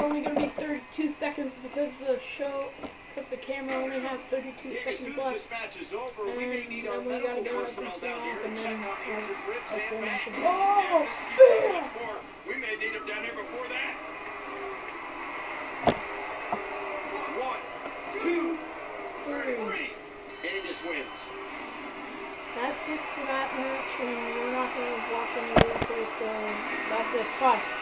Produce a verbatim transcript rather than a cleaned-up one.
only going to be thirty-two seconds because the show, because the camera only has thirty-two Yeah, seconds left. Over, and we may need then our we gotta medical get personnel everything down off here and to then check on uh, injured ribs that's and when I back. can And Oh, if this keeps bam! going for, we may need him down here before that. One, two, three. And he just wins. That's it for that match, and we're not going to watch any replays, so that's it. Bye.